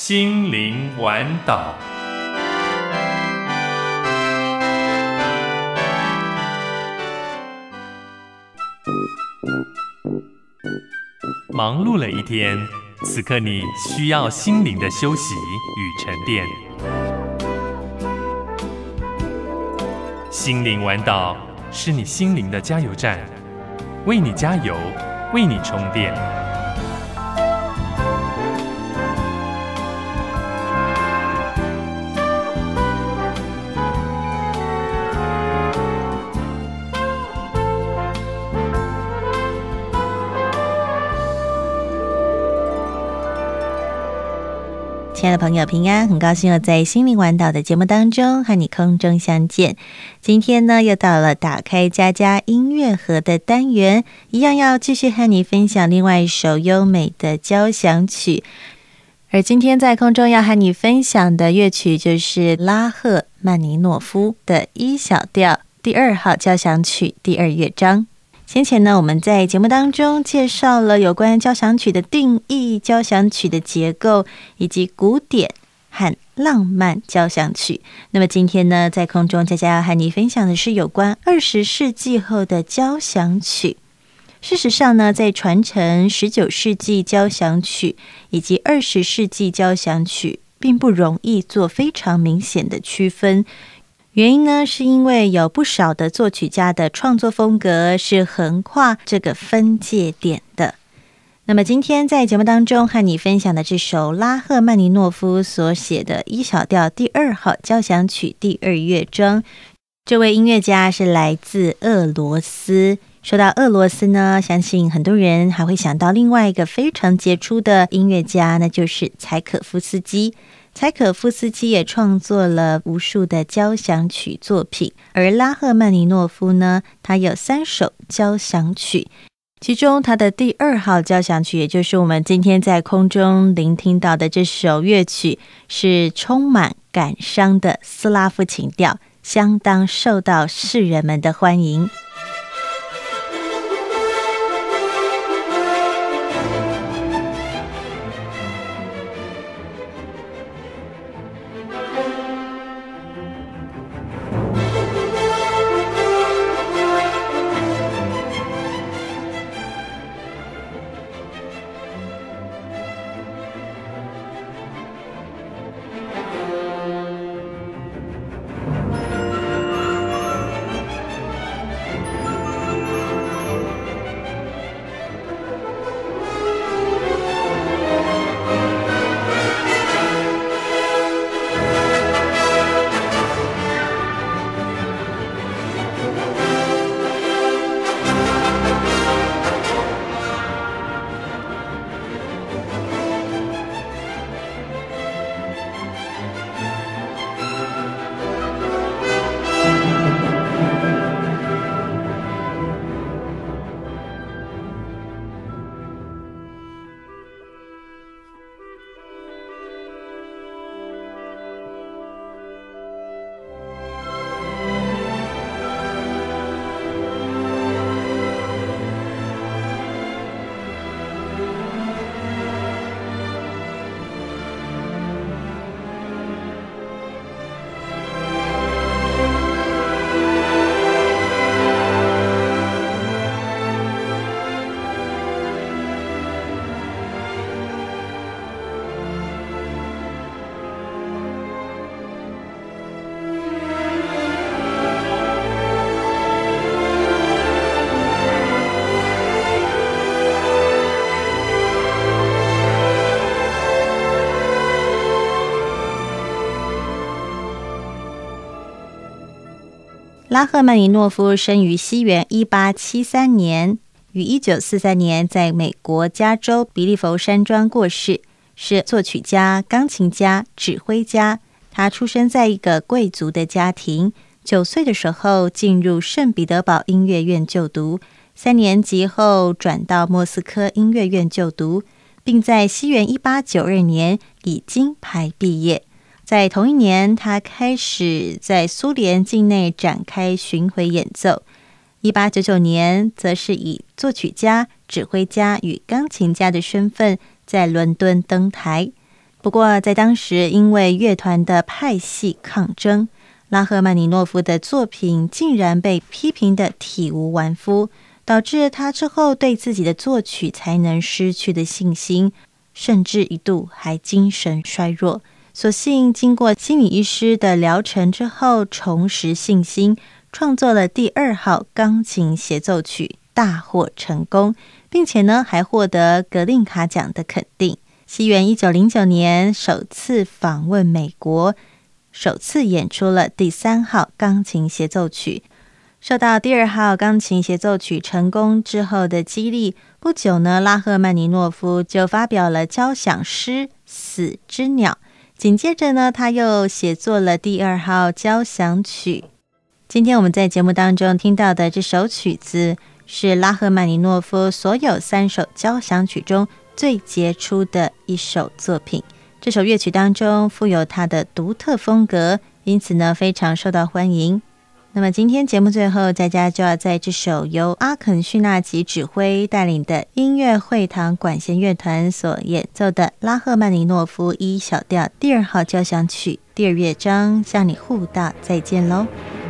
心灵玩岛。忙碌了一天，此刻你需要心灵的休息与沉淀。心灵玩岛是你心灵的加油站，为你加油，为你充电。 亲爱的朋友平安，很高兴又在心灵玩岛的节目当中和你空中相见。今天呢，又到了打开佳佳音乐盒的单元，一样要继续和你分享另外一首优美的交响曲。而今天在空中要和你分享的乐曲就是拉赫曼尼诺夫的E小调第2号交响曲第2乐章。先前呢，我们在节目当中介绍了有关交响曲的定义、交响曲的结构，以及古典和浪漫交响曲。那么今天呢，在空中佳佳要和你分享的是有关20世纪后的交响曲。事实上呢，在传承19世纪交响曲以及20世纪交响曲，并不容易做非常明显的区分。原因呢，是因为有不少的作曲家的创作风格是横跨这个分界点的。那么今天在节目当中和你分享的这首拉赫曼尼诺夫所写的E小调第2号交响曲第2乐章，这位音乐家是来自俄罗斯。说到俄罗斯呢，相信很多人还会想到另外一个非常杰出的音乐家，那就是柴可夫斯基。柴可夫斯基也创作了无数的交响曲作品，而拉赫曼尼诺夫呢，他有3首交响曲，其中他的第2号交响曲，也就是我们今天在空中聆听到的这首乐曲，是充满感伤的斯拉夫情调，相当受到世人们的欢迎。拉赫曼尼诺夫生于西元1873年，于1943年在美国加州比利佛山庄过世，是作曲家、钢琴家、指挥家。他出生在一个贵族的家庭，9岁的时候进入圣彼得堡音乐院就读，3年级后转到莫斯科音乐院就读，并在西元1892年以金牌毕业。在同一年，他开始在苏联境内展开巡回演奏。1899年，则是以作曲家、指挥家与钢琴家的身份在伦敦登台。 不过在当时，因为乐团的派系抗争，拉赫曼尼诺夫的作品竟然被批评得体无完肤，导致他之后对自己的作曲才能失去的信心，甚至一度还精神衰弱。所幸经过心理医师的疗程之后，重拾信心，创作了第2号钢琴协奏曲，大获成功，并且呢还获得格林卡奖的肯定。西元1909年首次访问美国，首次演出了第3号钢琴协奏曲。受到第2号钢琴协奏曲成功之后的激励，不久呢，拉赫曼尼诺夫就发表了交响诗《死之鸟》，紧接着呢，他又写作了第2号交响曲。今天我们在节目当中听到的这首曲子，是拉赫曼尼诺夫所有3首交响曲中最杰出的一首作品。这首乐曲当中富有它的独特风格，因此呢非常受到欢迎。那么今天节目最后，佳佳就要在这首由阿肯绪纳吉指挥带领的音乐会堂管弦乐团所演奏的拉赫曼尼诺夫1小调第2号交响曲第2乐章向你互道再见喽。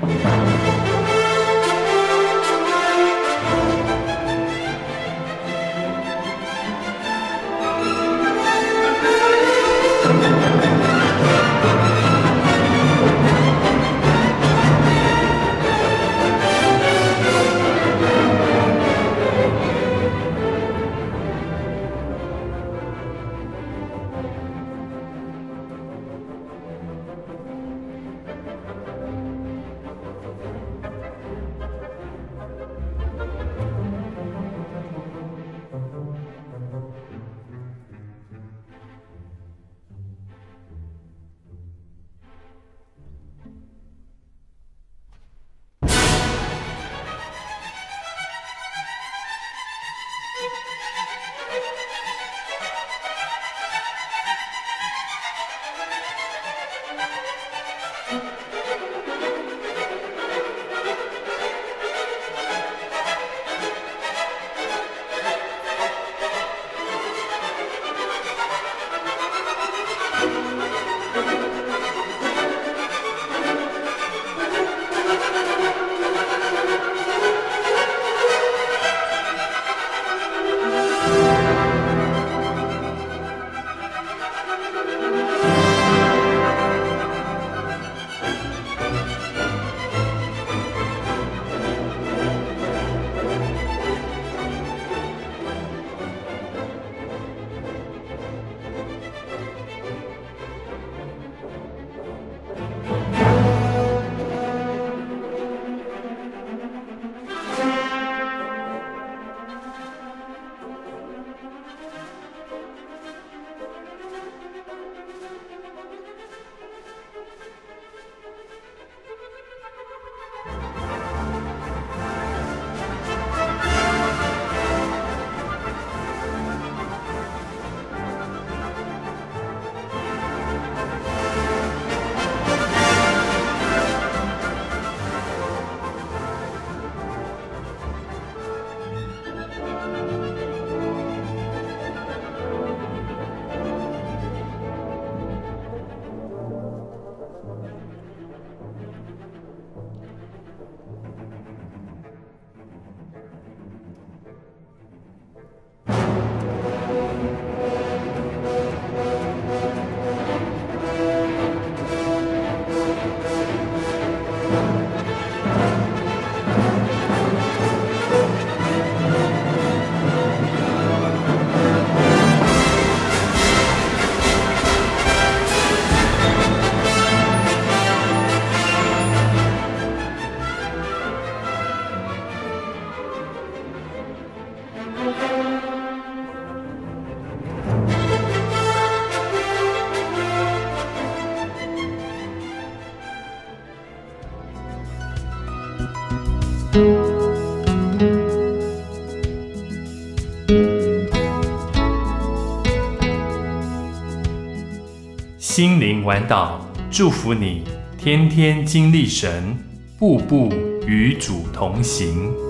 心灵玩岛，祝福你天天经历神，步步与主同行。